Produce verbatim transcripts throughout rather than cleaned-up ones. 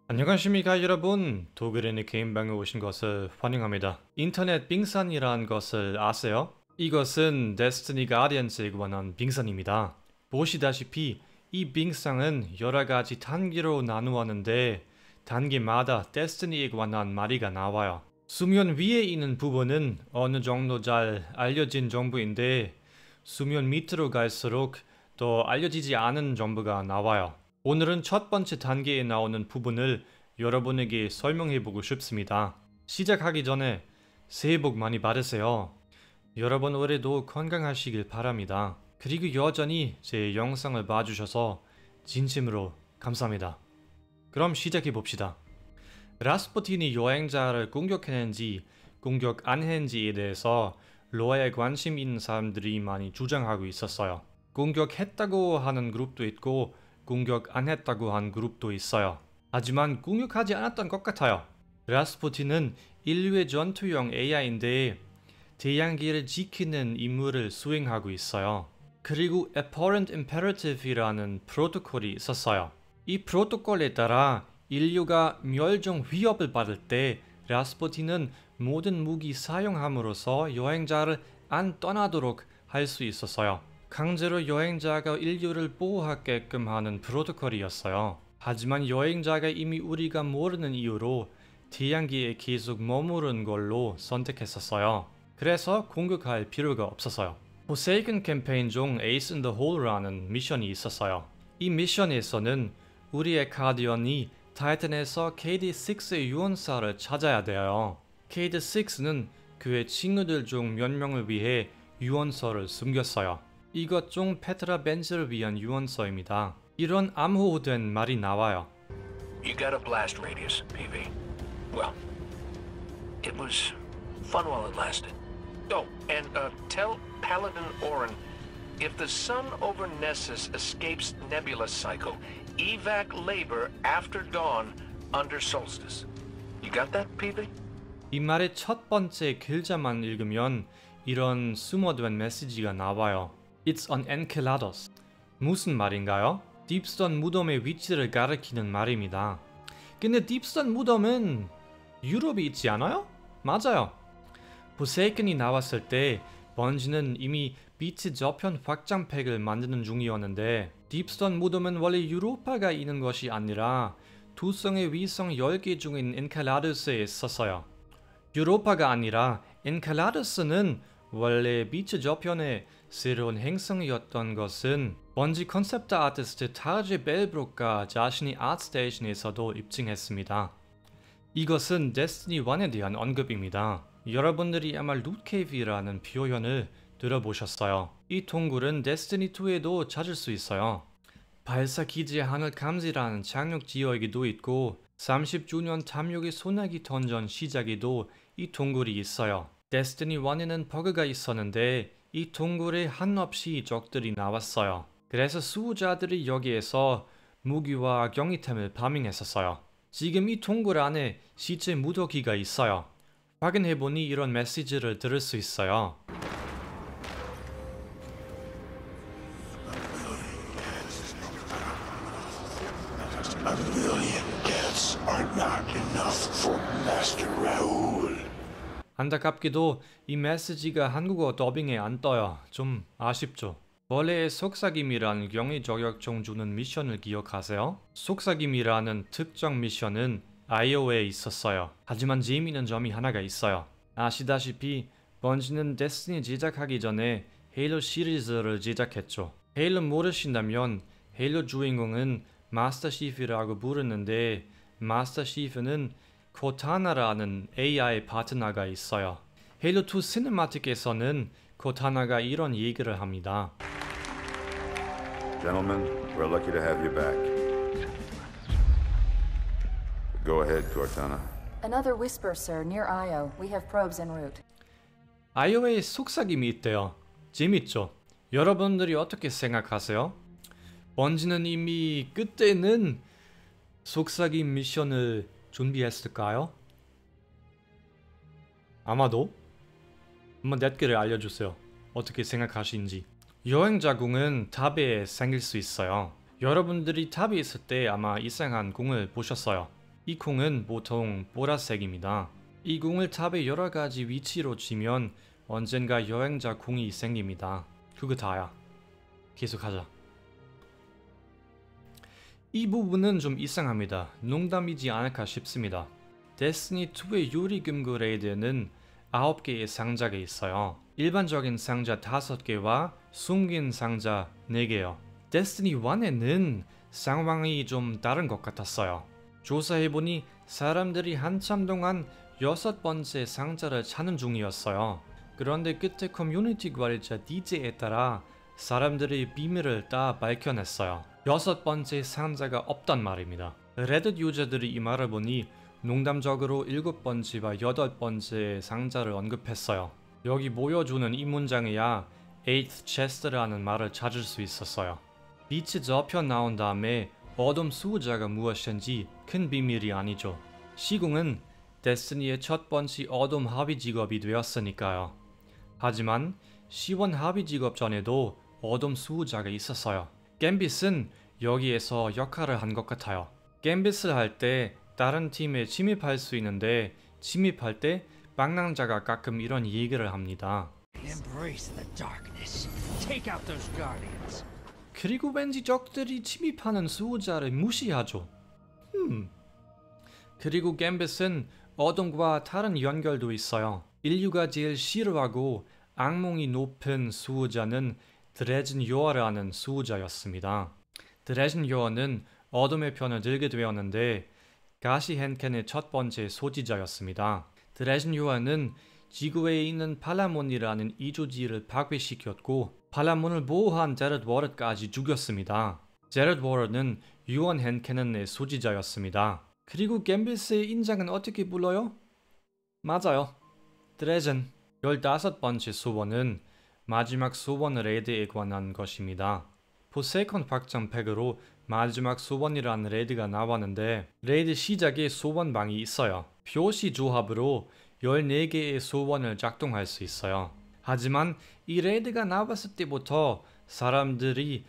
안녕하십니까 여러분. 독일인의 게임방에 오신 것을 환영합니다. 인터넷 빙산이란 것을 아세요? 이것은 데스티니 가디언스에 관한 빙산입니다. 보시다시피 이 빙상은 여러가지 단계로 나누었는데 단계마다 데스티니에 관한 말이가 나와요. 수면 위에 있는 부분은 어느 정도 잘 알려진 정보인데 수면 밑으로 갈수록 더 알려지지 않은 정보가 나와요. 오늘은 첫 번째 단계에 나오는 부분을 여러분에게 설명해보고 싶습니다. 시작하기 전에 새해 복 많이 받으세요. 여러분 올해도 건강하시길 바랍니다. 그리고 여전히 제 영상을 봐주셔서 진심으로 감사합니다. 그럼 시작해봅시다. 라스푸틴이 여행자를 공격했는지 공격 안 했는지에 대해서 로아에 관심 있는 사람들이 많이 주장하고 있었어요. 공격했다고 하는 그룹도 있고 공격 안 했다고 한 그룹도 있어요. 하지만 공격하지 않았던 것 같아요. 라스푸틴은 인류의 전투용 에이아이인데 대양기를 지키는 임무를 수행하고 있어요. 그리고 Abhorrent Imperative이라는 프로토콜이 있었어요. 이 프로토콜에 따라 인류가 멸종 위협을 받을 때 라스푸틴은 모든 무기 사용함으로써 여행자를 안 떠나도록 할 수 있었어요. 강제로 여행자가 인류를 보호하게끔 하는 프로토콜이었어요. 하지만 여행자가 이미 우리가 모르는 이유로 대양기에 계속 머무른 걸로 선택했었어요. 그래서 공격할 필요가 없었어요. 포세이큰 캠페인 중 Ace in the Hole라는 미션이 있었어요. 이 미션에서는 우리의 가디언이 타이탄에서 케이디 식스의 유언사를 찾아야 돼요. 케이디 식스는 그의 친구들 중 몇 명을 위해 유언서를 숨겼어요. 이것 중 페트라 벤즈를 위한 유언서입니다. 이런 암호된 말이 나와요. You got a blast radius, P V. Well, it was fun while it lasted. Oh, and uh, tell Paladin Orin, if the sun over Nessus escapes nebula cycle, evac labor after dawn under solstice. You got that, P V? 이 말의 첫 번째 글자만 읽으면 이런 숨어둔 메시지가 나와요. It's on Enceladus. 무슨 말인가요? 딥스톤 무덤의 위치를 가리키는 말입니다. 근데 딥스톤 무덤은 유럽에 있지 않아요? 맞아요. 포세이큰이 나왔을 때 번지는 이미 빛의 저편 확장팩을 만드는 중이었는데 딥스톤 무덤은 원래 유로파가 있는 것이 아니라 두 쌍의 위성 열 개 중인 엔켈라두스에 있었어요. 유로파가 아니라 엔켈라두스는 원래 빛의 저편의 새로운 행성이었던 것은 번지 컨셉트 아티스트 타르제 벨브룩가 자신이 아트스테이션에서도 입증했습니다. 이것은 데스티니 일에 대한 언급입니다. 여러분들이 아마 룻케이브라는 표현을 들어보셨어요. 이 동굴은 데스티니 이에도 찾을 수 있어요. 발사 기지의 하늘 감지라는 착륙 지역에도 있고 삼십 주년 탐욕의 소나기 던전 시작에도 이 동굴이 있어요. 데스티니 일에는 버그가 있었는데 이 동굴에 한없이 적들이 나왔어요. 그래서 수호자들이 여기에서 무기와 경이템을 파밍했었어요. 지금 이 동굴 안에 시체 무더기가 있어요. 확인해보니 이런 메시지를 들을 수 있어요. A million deaths are not enough for Master Raoul. 안타깝게도 이 메시지가 한국어 더빙에 안 떠요. 좀 아쉽죠. 원래의 속삭임이란 경위 저격종 주는 미션을 기억하세요? 속삭임이라는 특정 미션은 아이오에 있었어요. 하지만 재미있는 점이 하나가 있어요. 아시다시피 번지는 데스티니 제작하기 전에 헤일로 시리즈를 제작했죠. 헤일로 모르신다면 헤일로 주인공은 마스터 시프라고 부르는데 마스터 시프는 코타나라는 에이아이 파트너가 있어요. 헤일로 투 시네마틱에서는 코타나가 이런 얘기를 합니다. Gentlemen, we're lucky to have you back. Go ahead, Cortana. Another whisper, sir, near Io. We have probes en route. 아이오에 속삭임이 있대요. 재밌죠? 여러분들이 어떻게 생각하세요? 번지는 이미 그때는 속삭임 미션을 준비했을까요? 아마도? 한번 댓글을 알려주세요. 어떻게 생각하시는지. 여행자궁은 탑에 생길 수 있어요. 여러분들이 탑에 있을 때 아마 이상한 궁을 보셨어요. 이 콩은 보통 보라색입니다. 이 궁을 탑의 여러가지 위치로 쥐면 언젠가 여행자 궁이 생깁니다. 그거 다야. 계속하자. 이 부분은 좀 이상합니다. 농담이지 않을까 싶습니다. 데스티니 투의 유리금고 레이드에는 아홉 개의 상자가 있어요. 일반적인 상자 다섯 개와 숨긴 상자 네 개요. 데스티니 일에는 상황이 좀 다른 것 같았어요. 조사해보니 사람들이 한참 동안 여섯 번째 상자를 찾는 중이었어요. 그런데 끝에 커뮤니티 관리자 디제이에 따라 사람들의 비밀을 다 밝혀냈어요. 여섯 번째 상자가 없단 말입니다. 레딧 유저들이 이 말을 보니 농담적으로 일곱 번째와 여덟 번째 상자를 언급했어요. 여기 보여주는 이 문장에야 eighth chest라는 말을 찾을 수 있었어요. 빛이 접혀 나온 다음에 어둠 수호자가 무엇인지 큰 비밀이 아니죠. 시궁은 데스티니의 첫 번째 어둠 합의 직업이 되었으니까요. 하지만 시원 합의 직업 전에도 어둠 수호자가 있었어요. 갬빗은 여기에서 역할을 한 것 같아요. 갬빗을 할 때 다른 팀에 침입할 수 있는데 침입할 때 방랑자가 가끔 이런 얘기를 합니다. Embrace the darkness. Take out those guardians. 그리고 왠지 적들이 침입하는 수호자를 무시하죠. 음. 그리고 갬빗은 어둠과 다른 연결도 있어요. 인류가 제일 싫어하고 악몽이 높은 수호자는 드레진 요어라는 수호자였습니다. 드레진 요어는 어둠의 편을 들게 되었는데 가시 헨켄의 첫 번째 소지자였습니다. 드레진 요어는 지구에 있는 팔라몬이라는 이조지를 파괴시켰고 팔라몬을 보호한 제렛 워렛까지 죽였습니다. 제렛 워렛은 유언 헨켄의 소지자였습니다. 그리고 갬빗의 인장은 어떻게 불러요? 맞아요. 드레진. 열다섯 번째 소원은 마지막 소원 레이드에 관한 것입니다. 포세이컨 확장팩으로 마지막 소원이라는 레이드가 나왔는데 레이드 시작에 소원방이 있어요. 표시 조합으로 열네 개의 소원을 작동할 수 있어요. 하지만 이 레이드가 나왔을 때부터 사람들이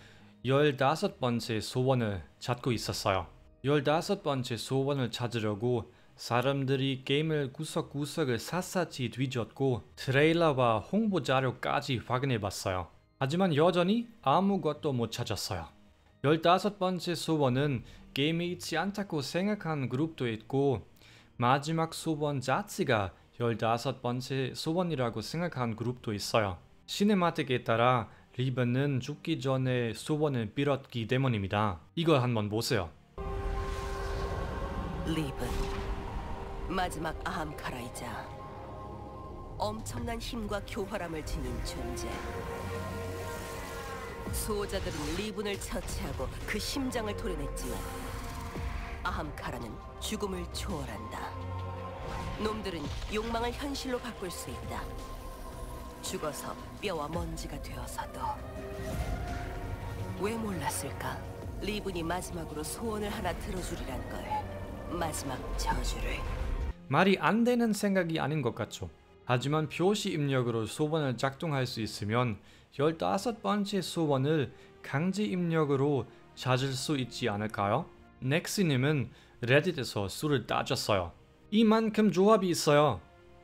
열다섯 번째 소원을 찾고 있었어요. 열다섯 번째 소원을 찾으려고 사람들이 게임을 구석구석을 샅샅이 뒤졌고 트레일러와 홍보 자료까지 확인해봤어요. 하지만 여전히 아무것도 못 찾았어요. 열다섯 번째 소원은 게임에 있지 않다고 생각한 그룹도 있고 마지막 소원 자체가 열다섯 번째 소원이라고 생각한 그룹도 있어요. 시네마틱에 따라 리븐은 죽기 전에 소원을 빌었기 때문입니다. 이걸 한번 보세요. 리븐, 마지막 아함카라이자 엄청난 힘과 교활함을 지닌 존재. 수호자들은 리븐을 처치하고 그 심장을 도려냈지만 아함카라는 죽음을 초월한다. 놈들은 욕망을 현실로 바꿀 수 있다. 죽어서 뼈와 먼지가 되어서도. 왜 몰랐을까? 리븐이 마지막으로 소원을 하나 들어주리란 걸. 마지막 저주를. 말이 안 되는 생각이 아닌 것 같죠. 하지만 표시 입력으로 소원을 작동할 수 있으면 열다섯 번째 소원을 강제 입력으로 찾을 수 있지 않을까요? 넥시님은 레딧에서 수를 따졌어요. 이만큼 조합이 있어요.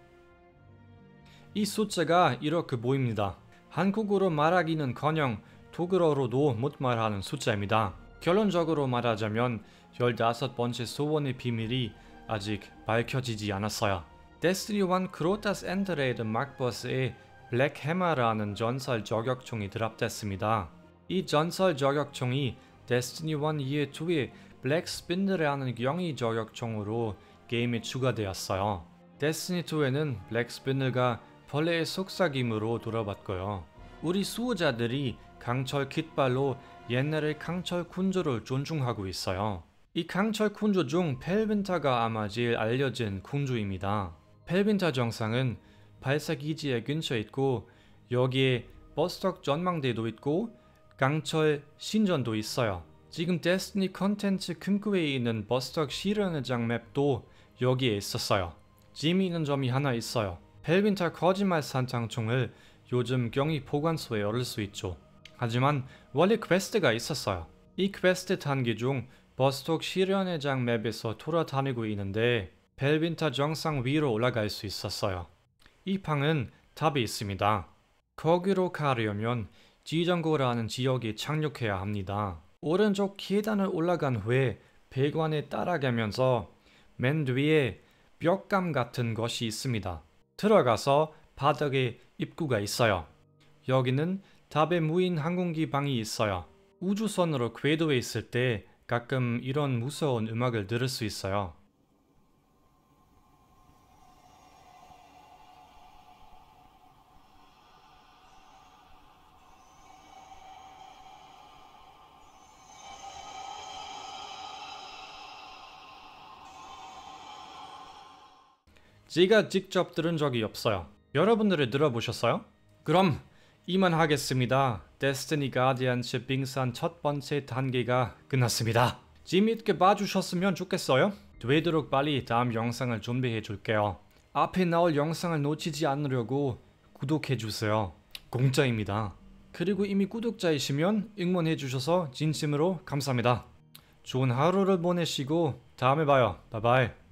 이 숫자가 이렇게 보입니다. 한국어로 말하기는커녕 독일어로도 못 말하는 숫자입니다. 결론적으로 말하자면 열다섯 번째 소원의 비밀이 아직 밝혀지지 않았어요. 데스티니 일 크로타스 엔드레이드 막버스에 블랙 해머라는 전설 저격총이 드랍됐습니다. 이 전설 저격총이 데스티니 일, 이, 이의 블랙 스핀들이라는 경이 저격총으로 게임에 추가되었어요. 데스티니 이에는 블랙 스핀들과 벌레의 속삭임으로 돌아봤고요. 우리 수호자들이 강철 깃발로 옛날의 강철 군주를 존중하고 있어요. 이 강철 군주 중 펠빈타가 아마 제일 알려진 군주입니다. 펠빈타 정상은 발사기지의 근처에 있고 여기에 버스톡 전망대도 있고 강철 신전도 있어요. 지금 데스티니 컨텐츠 금고에 있는 버스톡 실현장 맵도 여기에 있었어요. 재미있는 점이 하나 있어요. 펠빈타 거짓말 산창총을 요즘 경위 보관소에 얻을 수 있죠. 하지만 원래 퀘스트가 있었어요. 이 퀘스트 단계 중 버스톡 실현회장 맵에서 돌아다니고 있는데 벨빈타 정상 위로 올라갈 수 있었어요. 이 방은 답이 있습니다. 거기로 가려면 지정고라는 지역에 착륙해야 합니다. 오른쪽 계단을 올라간 후에 배관에 따라가면서 맨 뒤에 벽감 같은 것이 있습니다. 들어가서 바닥에 입구가 있어요. 여기는 답의 무인 항공기 방이 있어요. 우주선으로 궤도에 있을 때 가끔 이런 무서운 음악을 들을 수 있어요. 제가 직접 들은 적이 없어요. 여러분들이 들어보셨어요? 그럼 이만 하겠습니다. 데스티니 가디언즈 빙산 첫 번째 단계가 끝났습니다. 재미있게 봐주셨으면 좋겠어요. 되도록 빨리 다음 영상을 준비해 줄게요. 앞에 나올 영상을 놓치지 않으려고 구독해주세요. 공짜입니다. 그리고 이미 구독자이시면 응원해주셔서 진심으로 감사합니다. 좋은 하루를 보내시고 다음에 봐요. 바이바이.